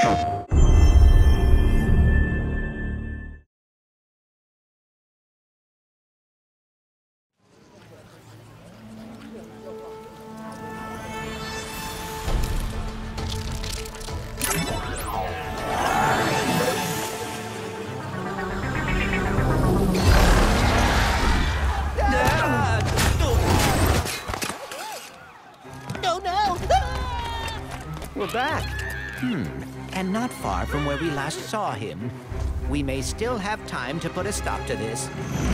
We're back. And not far from where we last saw him. We may still have time to put a stop to this.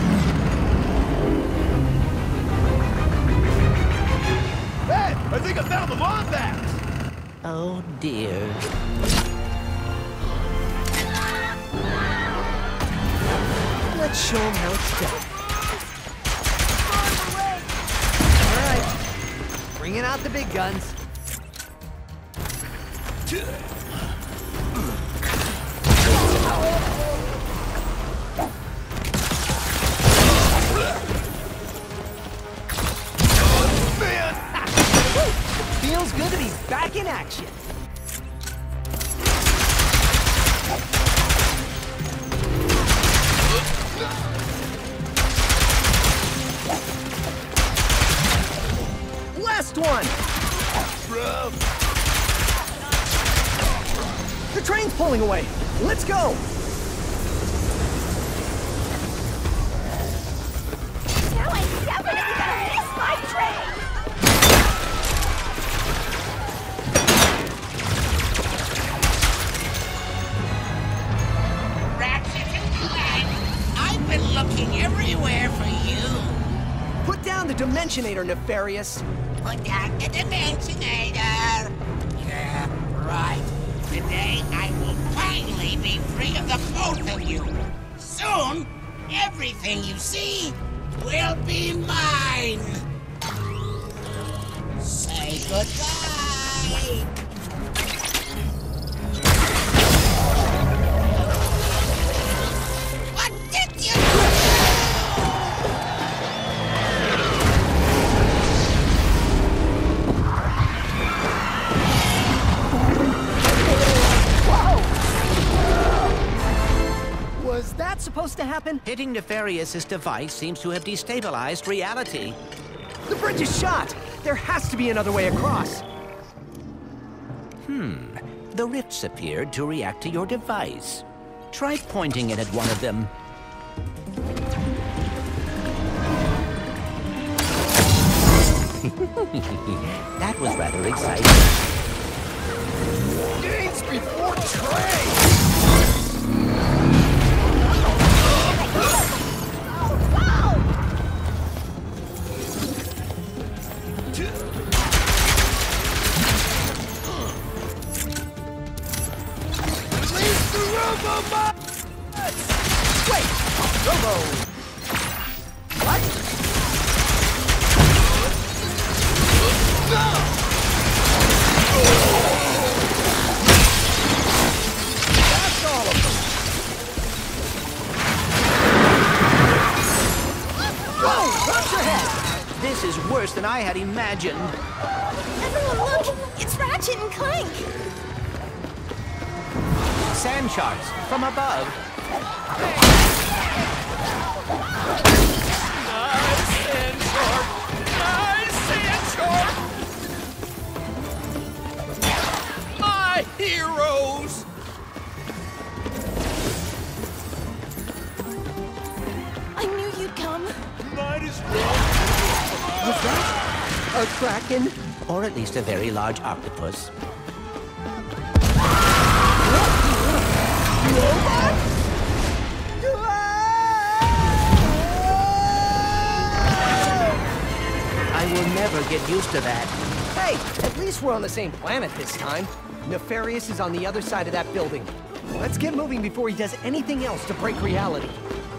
Hey, I think I found the mod bats! Oh, dear. Let's show him how it's done. All right, bringing out the big guns. Feels good to be back in action. Last one! The train's pulling away. Let's go! Now I'm definitely gonna miss my train! Ratchet and Clank, I've been looking everywhere for you. Put down the Dimensionator, Nefarious. Put down the Dimensionator. Yeah, right. Today I will finally be free of the both of you. Soon, everything you see will be mine. Say goodbye. What did you do? Was that supposed to happen? Hitting Nefarious's device seems to have destabilized reality. The bridge is shot! There has to be another way across. The rifts appeared to react to your device. Try pointing it at one of them. That was rather exciting. Gates before trade! Release the Robobots! Wait! Robo! What? That's all of them! Whoa! Watch your head! This is worse than I had imagined. Everyone look! It's Ratchet and Clank! Sand sharks from above. Nice sand shark! Nice sand shark! My heroes! I knew you'd come. Might as well. Was that a kraken? Or at least a very large octopus. I will never get used to that. Hey, at least we're on the same planet this time. Nefarious is on the other side of that building. Let's get moving before he does anything else to break reality.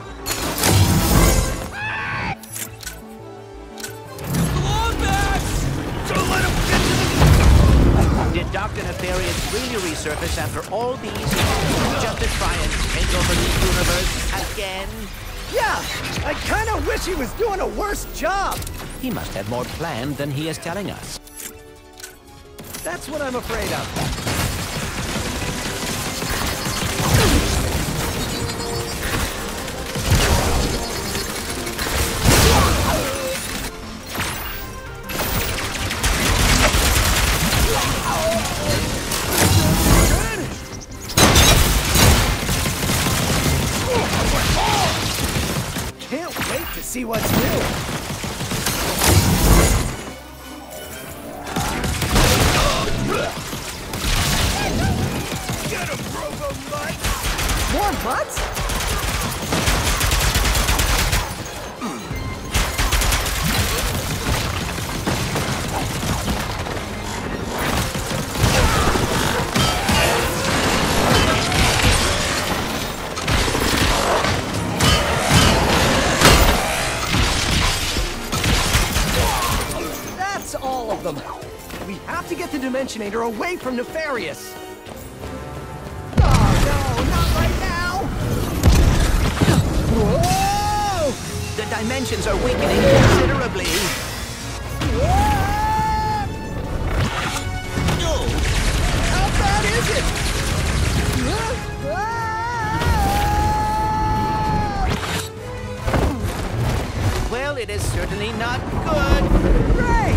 Did Dr. Nefarious really resurface after all these years just to try and take over the universe again? Yeah, I kind of wish he was doing a worse job. He must have more planned than he is telling us. That's what I'm afraid of. see what's new. Get him, Robo-Mutt! More butts? That's all of them. We have to get the Dimensionator away from Nefarious. Oh no, not right now! Whoa! The dimensions are weakening considerably. No! How bad is it? Well, it is certainly not good. Great!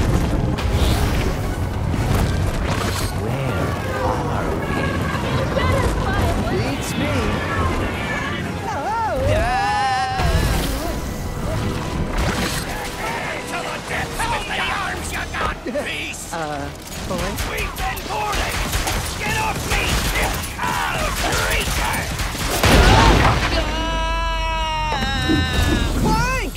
Where are we? Beats me. Oh. To the depths with the arms you got, beast! Boy? We've been boarded! Get off me, you foul creature! Clank!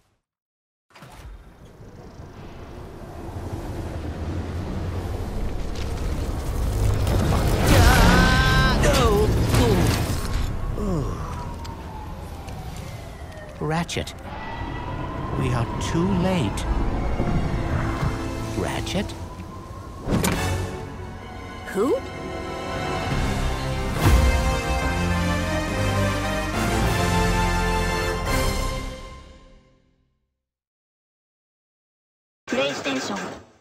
Ratchet. We are too late. Ratchet? Who? PlayStation